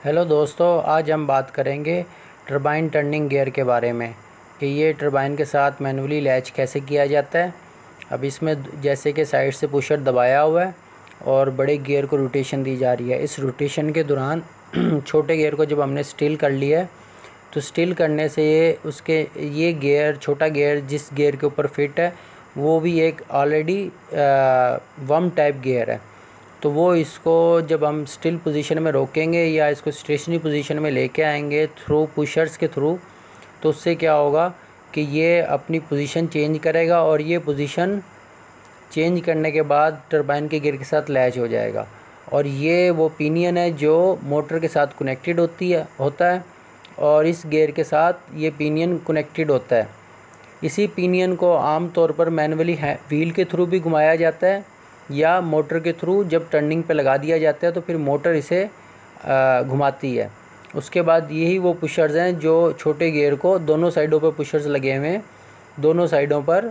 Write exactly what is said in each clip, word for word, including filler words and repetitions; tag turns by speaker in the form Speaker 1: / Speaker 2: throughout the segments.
Speaker 1: Hello दोस्तों, आज हम बात करेंगे टरबाइन टर्निंग गियर के बारे में कि ये टरबाइन के साथ मैनुअली लैच कैसे किया जाता है। अब इसमें जैसे कि साइड से पुशर दबाया हुआ है और बड़े गियर को रोटेशन दी जा रही है। इस रोटेशन के दौरान छोटे गियर को जब हमने स्टिल कर लिया है तो स्टिल करने से ये उसके ये गियर छोटा गियर जिस गियर के ऊपर फिट है वो भी एक ऑलरेडी वम टाइप गियर है। तो वो इसको जब हम स्टिल पोजीशन में रोकेंगे या इसको स्टेशनरी पोजीशन में लेके आएंगे थ्रू पुशर्स के थ्रू, तो उससे क्या होगा कि ये अपनी पोजीशन चेंज करेगा और ये पोजीशन चेंज करने के बाद टरबाइन के गियर के साथ लैच हो जाएगा। और ये वो पिनियन है जो मोटर के साथ कनेक्टेड होती है होता है और इस गियर के साथ ये पिनियन कनेक्टेड होता है। इसी पिनियन को आम तौर पर मैनुअली व्हील के थ्रू भी घुमाया जाता है या मोटर के थ्रू जब टर्निंग पे लगा दिया जाता है तो फिर मोटर इसे घुमाती है। उसके बाद यही वो पुशर्स हैं जो छोटे गियर को दोनों साइडों पर पुशर्स लगे हुए हैं, दोनों साइडों पर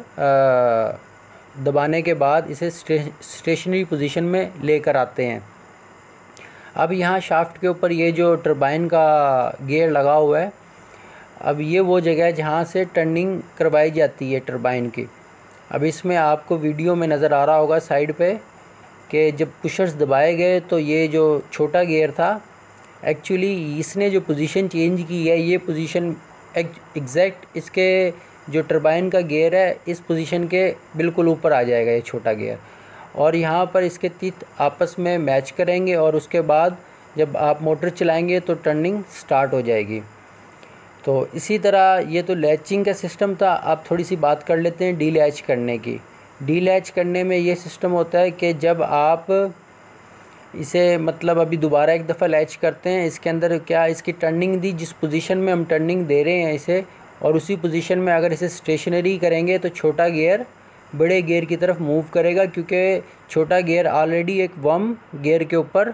Speaker 1: दबाने के बाद इसे स्टेशनरी पोजीशन में लेकर आते हैं। अब यहाँ शाफ्ट के ऊपर ये जो टरबाइन का गियर लगा हुआ है, अब ये वो जगह है जहाँ से टर्निंग करवाई जाती है टरबाइन की। अब इसमें आपको वीडियो में नज़र आ रहा होगा साइड पे कि जब पुशर्स दबाए गए तो ये जो छोटा गियर था एक्चुअली इसने जो पोजीशन चेंज की है, ये पोजीशन एग्जैक्ट इसके जो टरबाइन का गियर है इस पोजीशन के बिल्कुल ऊपर आ जाएगा ये छोटा गियर, और यहाँ पर इसके तीत आपस में मैच करेंगे और उसके बाद जब आप मोटर चलाएँगे तो टर्निंग स्टार्ट हो जाएगी। तो इसी तरह ये तो लैचिंग का सिस्टम था। आप थोड़ी सी बात कर लेते हैं डी लैच करने की। डी लैच करने में ये सिस्टम होता है कि जब आप इसे मतलब अभी दोबारा एक दफ़ा लैच करते हैं, इसके अंदर क्या इसकी टर्निंग दी जिस पोजीशन में हम टर्निंग दे रहे हैं इसे, और उसी पोजीशन में अगर इसे स्टेशनरी करेंगे तो छोटा गियर बड़े गियर की तरफ मूव करेगा, क्योंकि छोटा गियर ऑलरेडी एक वम गियर के ऊपर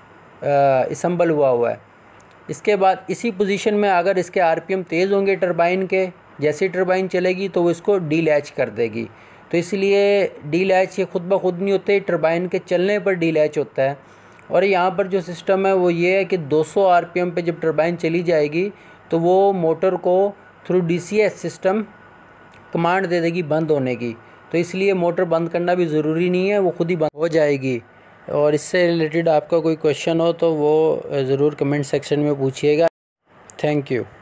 Speaker 1: असम्बल हुआ हुआ है। इसके बाद इसी पोजीशन में अगर इसके आरपीएम तेज़ होंगे टरबाइन के, जैसे टरबाइन चलेगी तो वो इसको डी लैच कर देगी। तो इसलिए डी लैच ये खुद ब खुद नहीं होते, टरबाइन के चलने पर डी लैच होता है। और यहाँ पर जो सिस्टम है वो ये है कि दो सौ आरपीएम पे जब टरबाइन चली जाएगी तो वो मोटर को थ्रू डीसीएस सिस्टम कमांड दे देगी बंद होने की। तो इसलिए मोटर बंद करना भी ज़रूरी नहीं है, वो खुद ही बंद हो जाएगी। और इससे रिलेटेड आपका कोई क्वेश्चन हो तो वो ज़रूर कमेंट सेक्शन में पूछिएगा। Thank you.